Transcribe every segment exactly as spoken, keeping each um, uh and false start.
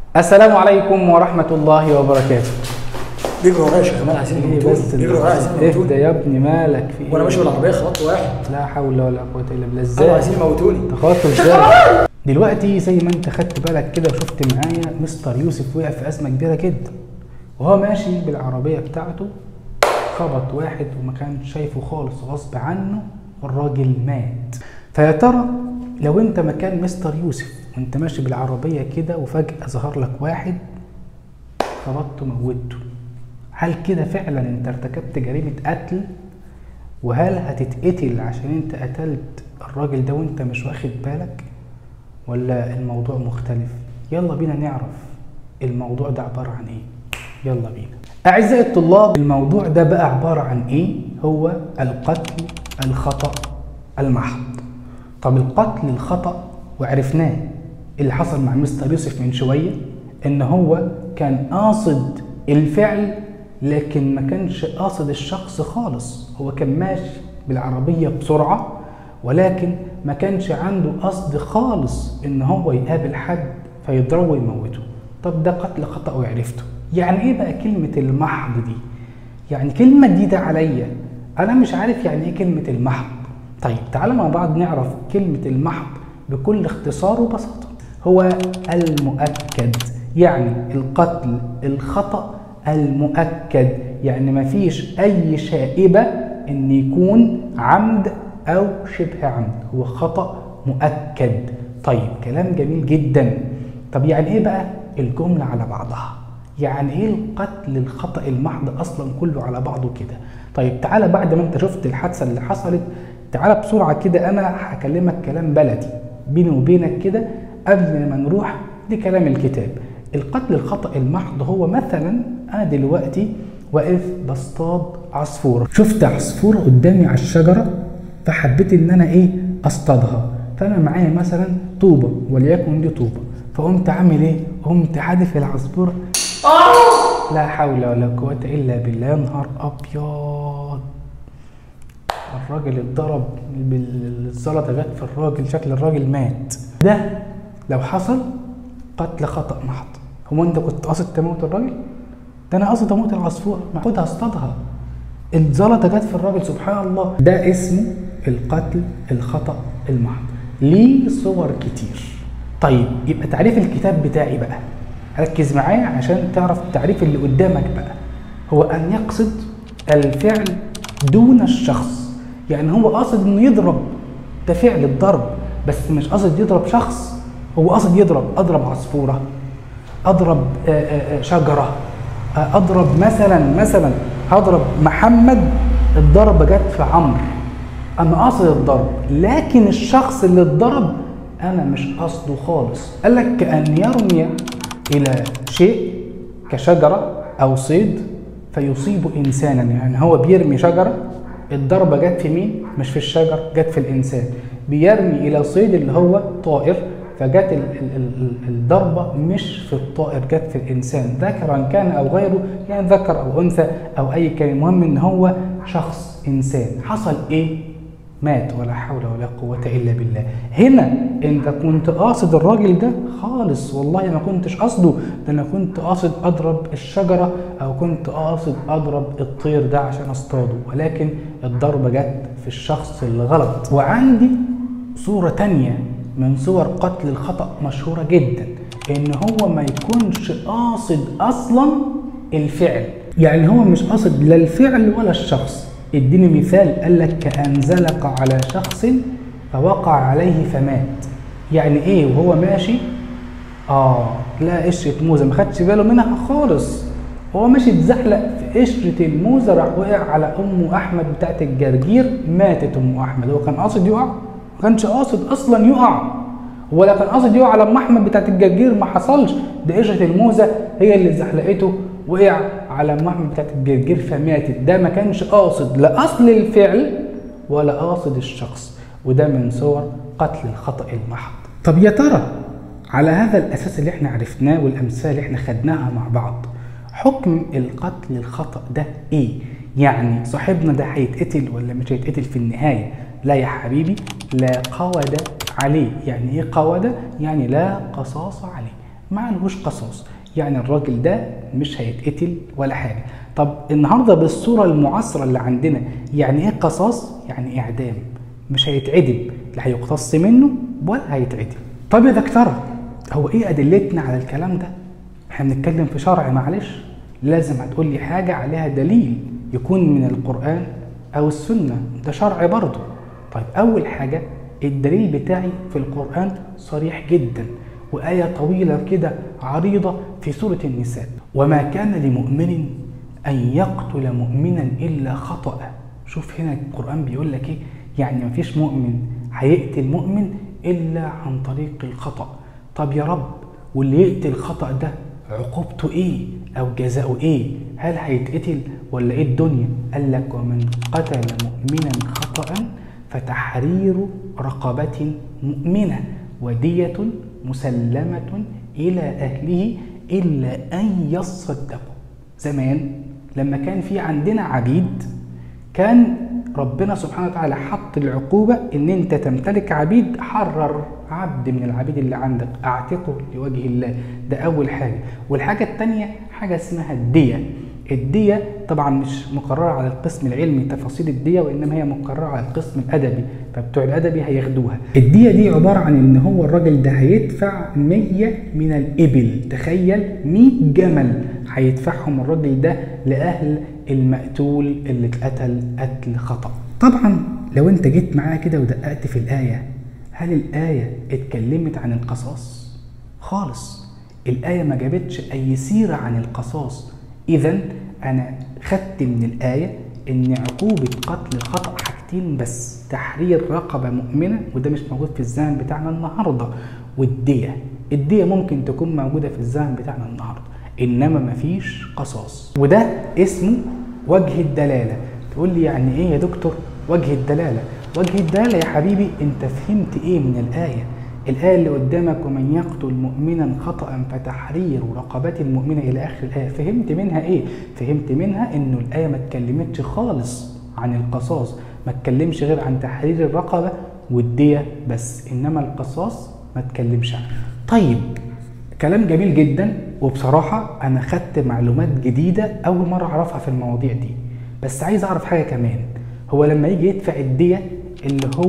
السلام عليكم ورحمة الله وبركاته. بيجروا ورايا يا شيخ كمال عايزين يموتوني. بس بيجروا ورايا عايزين يموتوني. اهدى يا ابني، مالك في ايه؟ وانا ماشي بالعربيه خبطت واحد. لا حول ولا قوة الا بالله. قالوا ازاي؟ عايزين يموتوني. تخاطر ازاي؟ دلوقتي زي ما انت خدت بالك كده وشفت معايا مستر يوسف وقع في ازمة كبيرة جدا وهو ماشي بالعربية بتاعته، خبط واحد وما كان شايفه خالص غصب عنه والراجل مات. فيا ترى لو انت مكان مستر يوسف وانت ماشي بالعربية كده وفجأة ظهر لك واحد خبطته موته، هل كده فعلا انت ارتكبت جريمة قتل؟ وهل هتتقتل عشان انت قتلت الراجل ده وانت مش واخد بالك؟ ولا الموضوع مختلف؟ يلا بينا نعرف الموضوع ده عبارة عن ايه. يلا بينا اعزائي الطلاب، الموضوع ده بقى عبارة عن ايه؟ هو القتل الخطأ المحض. طب القتل الخطأ وعرفناه اللي حصل مع مستر يوسف من شوية، ان هو كان قاصد الفعل لكن ما كانش قاصد الشخص خالص. هو كان ماشي بالعربية بسرعة ولكن ما كانش عنده قصد خالص ان هو يقابل حد فيضربه ويموته. طب ده قتل خطأ وعرفته. يعني ايه بقى كلمة المحض دي؟ يعني كلمة جديدة عليا، انا مش عارف يعني ايه كلمة المحض. طيب تعالوا مع بعض نعرف كلمة المحض بكل اختصار وبساطة. هو المؤكد، يعني القتل الخطأ المؤكد، يعني مفيش أي شائبة إن يكون عمد أو شبه عمد، هو خطأ مؤكد. طيب كلام جميل جدا. طب يعني إيه بقى الجملة على بعضها؟ يعني إيه القتل الخطأ المحض أصلا كله على بعضه كده؟ طيب تعالى بعد ما أنت شفت الحادثة اللي حصلت، تعالى بسرعة كده أنا هكلمك كلام بلدي بيني وبينك كده قبل ما نروح لكلام الكتاب. القتل الخطأ المحض هو مثلا أنا دلوقتي واقف بصطاد عصفورة، شفت عصفورة قدامي على الشجرة فحبيت إن أنا إيه أصطادها، فأنا معايا مثلا طوبة وليكن دي طوبة، فقمت عامل إيه؟ قمت حادف العصفورة. لا حول ولا قوة إلا بالله. يا نهار أبيض، الراجل اتضرب بالزلطة جت في الراجل، شكل الراجل مات. ده لو حصل قتل خطأ محض. هو انت كنت قاصد تموت الراجل؟ ده انا قاصد اموت العصفورة، ما خدها اصطادها، الزلطة جت في الراجل. سبحان الله. ده اسمه القتل الخطأ المحض، ليه صور كتير. طيب يبقى تعريف الكتاب بتاعي بقى، ركز معايا عشان تعرف التعريف اللي قدامك بقى. هو ان يقصد الفعل دون الشخص، يعني هو قاصد انه يضرب، ده فعل الضرب، بس مش قاصد يضرب شخص. هو قاصد يضرب، اضرب عصفوره، اضرب شجره، اضرب مثلا مثلا هضرب محمد، الضربه جت في عمرو، انا قاصد الضرب، لكن الشخص اللي اتضرب انا مش قاصده خالص. قال لك كأن يرمي الى شيء كشجره او صيد فيصيب انسانا، يعني هو بيرمي شجره، الضربه جت في مين؟ مش في الشجر، جت في الانسان. بيرمي الى صيد اللي هو طائر، فجت الضربه مش في الطائر، جت في الانسان، ذكرا كان او غيره، يعني ذكر او انثى او اي كان، المهم ان هو شخص انسان. حصل ايه؟ مات. ولا حول ولا قوه الا بالله. هنا انت كنت قاصد الراجل ده خالص، والله ما كنتش قاصده، ده انا كنت قاصد اضرب الشجره او كنت قاصد اضرب الطير ده عشان اصطاده، ولكن الضربه جت في الشخص اللي غلط. وعندي صوره تانيه من صور قتل الخطأ مشهورة جدا، ان هو ما يكونش قاصد اصلا الفعل، يعني هو مش قاصد لا الفعل ولا الشخص. اديني مثال. قال لك كأن زلق على شخص فوقع عليه فمات. يعني ايه؟ وهو ماشي اه لا قشرة موزة ما خدش باله منها خالص، هو ماشي اتزحلق في قشرة الموزة، راح وقع على ام احمد بتاعت الجرجير، ماتت ام احمد. هو كان قاصد يقع؟ ما كانش قاصد اصلا يقع. ولا كان قاصد يقع على ام احمد بتاعت الجرجير، ما حصلش، ده قشره الموزه هي اللي زحلقته، وقع على ام احمد بتاعت الجرجير فماتت. ده ما كانش قاصد لا اصل الفعل ولا قاصد الشخص، وده من صور قتل الخطأ المحض. طب يا ترى على هذا الاساس اللي احنا عرفناه والامثله اللي احنا خدناها مع بعض، حكم القتل الخطأ ده ايه؟ يعني صاحبنا ده هيتقتل ولا مش هيتقتل في النهايه؟ لا يا حبيبي، لا قود عليه. يعني ايه قود؟ يعني لا قصاص عليه، ما لهوش قصاص، يعني الراجل ده مش هيتقتل ولا حاجه. طب النهارده بالصوره المعاصره اللي عندنا، يعني ايه قصاص؟ يعني اعدام، مش هيتعدم، لا هيقتص منه ولا هيتعدم. طب يا دكتوره هو ايه ادلتنا على الكلام ده؟ احنا بنتكلم في شرع، معلش لازم هتقول لي حاجه عليها دليل يكون من القران او السنه، ده شرع برضه. طيب اول حاجه الدليل بتاعي في القران صريح جدا، وايه طويله كده عريضه في سوره النساء: وما كان لمؤمن ان يقتل مؤمنا الا خطأ. شوف هنا القران بيقول لك ايه، يعني مفيش مؤمن هيقتل مؤمن الا عن طريق الخطأ. طب يا رب واللي يقتل الخطأ ده عقوبته ايه او جزاؤه ايه؟ هل هيتقتل ولا ايه الدنيا؟ قال لك: ومن قتل مؤمنا خطأ فتحرير رقبة مؤمنة ودية مسلمة إلى أهله إلا أن يصدقوا. زمان لما كان في عندنا عبيد، كان ربنا سبحانه وتعالى حط العقوبة إن أنت تمتلك عبيد، حرر عبد من العبيد اللي عندك، أعتقه لوجه الله. ده أول حاجة. والحاجة التانية حاجة اسمها الدية. الدية طبعا مش مقررة على القسم العلمي تفاصيل الدية، وإنما هي مقررة على القسم الأدبي، فبتوع الأدبي هياخدوها. الدية دي عبارة عن إن هو الراجل ده هيدفع مية من الإبل. تخيل مية جمل هيدفعهم الراجل ده لأهل المقتول اللي اتقتل قتل خطأ. طبعا لو أنت جيت معايا كده ودققت في الآية، هل الآية اتكلمت عن القصاص؟ خالص. الآية ما جابتش أي سيرة عن القصاص. إذا أنا خدت من الآية إن عقوبة قتل الخطأ حاجتين بس: تحرير رقبة مؤمنة، وده مش موجود في الزمن بتاعنا النهاردة، والدية. الدية ممكن تكون موجودة في الزمن بتاعنا النهاردة، إنما مفيش قصاص. وده اسمه وجه الدلالة. تقول لي يعني إيه يا دكتور وجه الدلالة؟ وجه الدلالة يا حبيبي أنت فهمت إيه من الآية؟ الآية اللي قدامك: ومن يقتل مؤمنا خطأ فتحرير رقبة المؤمنة إلى آخر الآية، فهمت منها إيه؟ فهمت منها إنه الآية ما اتكلمتش خالص عن القصاص، ما اتكلمش غير عن تحرير الرقبة والدية بس، إنما القصاص ما اتكلمش عنه. طيب كلام جميل جدا، وبصراحة أنا خدت معلومات جديدة أول مرة أعرفها في المواضيع دي. بس عايز أعرف حاجة كمان: هو لما يجي يدفع الدية اللي هو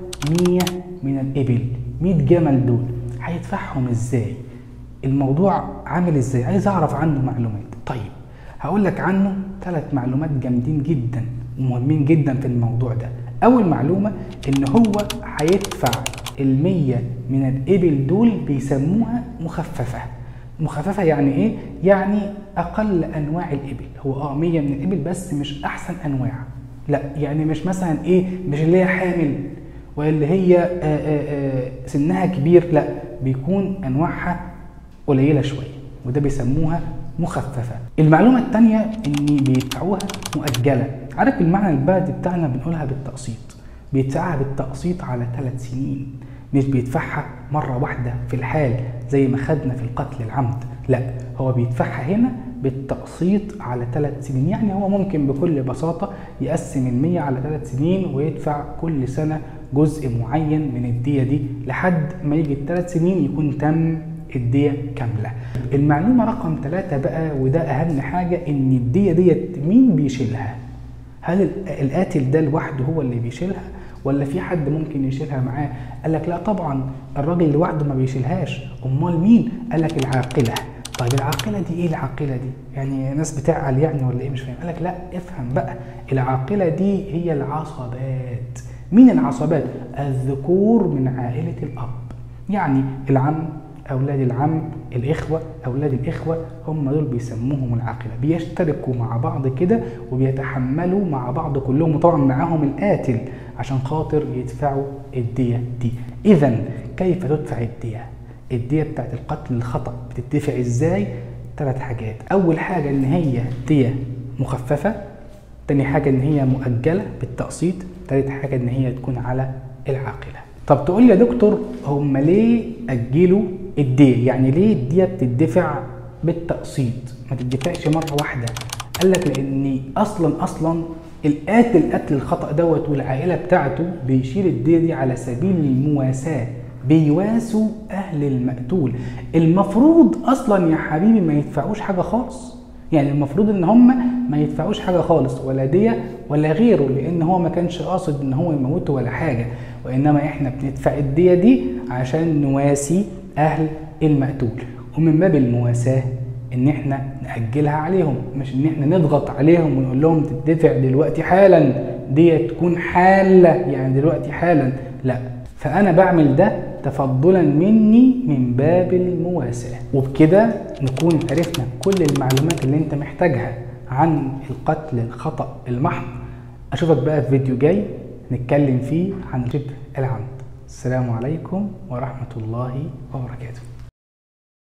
مية من الإبل، مية جمل دول هيدفعهم ازاي؟ الموضوع عامل ازاي؟ عايز اعرف عنه معلومات. طيب هقول لك عنه ثلاث معلومات جامدين جدا ومهمين جدا في الموضوع ده. اول معلومة ان هو هيدفع المية من الابل دول بيسموها مخففة. مخففة يعني ايه؟ يعني اقل انواع الابل. هو اه مية من الابل بس مش احسن انواع، لا يعني مش مثلا ايه، مش اللي هي حامل واللي هي آآ آآ سنها كبير، لا بيكون انواعها قليله شويه، وده بيسموها مخففه. المعلومه الثانيه ان بيدفعوها مؤجله. عارف المعنى البلدي بتاعنا بنقولها بالتقسيط، بيدفعها بالتقسيط على ثلاث سنين، مش بيدفعها مره واحده في الحال زي ما خدنا في القتل العمد، لا هو بيدفعها هنا بالتقسيط على ثلاث سنين. يعني هو ممكن بكل بساطه يقسم المية على ثلاث سنين ويدفع كل سنه جزء معين من الدية دي لحد ما يجي الثلاث سنين يكون تم الدية كاملة. المعلومة رقم ثلاثة بقى، وده أهم حاجة، إن الدية ديت مين بيشيلها؟ هل القاتل ده لوحده هو اللي بيشيلها ولا في حد ممكن يشيلها معاه؟ قال لك لا طبعا الراجل لوحده ما بيشيلهاش، أمال مين؟ قال لك العاقلة. طيب العاقلة دي إيه العاقلة دي؟ يعني ناس بتعقل يعني ولا إيه؟ مش فاهم. قال لك لا افهم بقى، العاقلة دي هي العصبات. مين العصبات؟ الذكور من عائلة الأب، يعني العم، أولاد العم، الإخوة، أولاد الإخوة، هم دول بيسموهم العاقلة. بيشتركوا مع بعض كده وبيتحملوا مع بعض كلهم، وطبعا معاهم القاتل عشان خاطر يدفعوا الدية دي. إذا كيف تدفع الدية؟ الدية بتاعت القتل الخطأ بتدفع إزاي؟ ثلاث حاجات. أول حاجة إن هي دية مخففة، تاني حاجة إن هي مؤجلة بالتقسيط، تالت حاجة إن هي تكون على العاقلة. طب تقول لي يا دكتور هم ليه أجلوا الدية؟ يعني ليه الدية بتدفع بالتقسيط ما تدفعش مرة واحدة؟ قال لك لأن أصلا أصلا القاتل قتل الخطأ دوت والعائلة بتاعته بيشيل الدية دي على سبيل المواساة، بيواسوا اهل المقتول. المفروض اصلا يا حبيبي ما يدفعوش حاجه خالص، يعني المفروض ان هم ما يدفعوش حاجه خالص، ولا دية ولا غيره، لان هو ما كانش قاصد ان هو يموته ولا حاجه، وانما احنا بندفع الدية دي عشان نواسي اهل المقتول، ومن باب المواساه ان احنا نأجلها عليهم، مش ان احنا نضغط عليهم ونقول لهم تدفع دلوقتي حالا، دي تكون حالة يعني دلوقتي حالا، لا. فانا بعمل ده تفضلا مني من باب المواساة. وبكده نكون عرفنا كل المعلومات اللي انت محتاجها عن القتل الخطأ المحض. اشوفك بقى في فيديو جاي نتكلم فيه عن شبه العمد. السلام عليكم ورحمة الله وبركاته.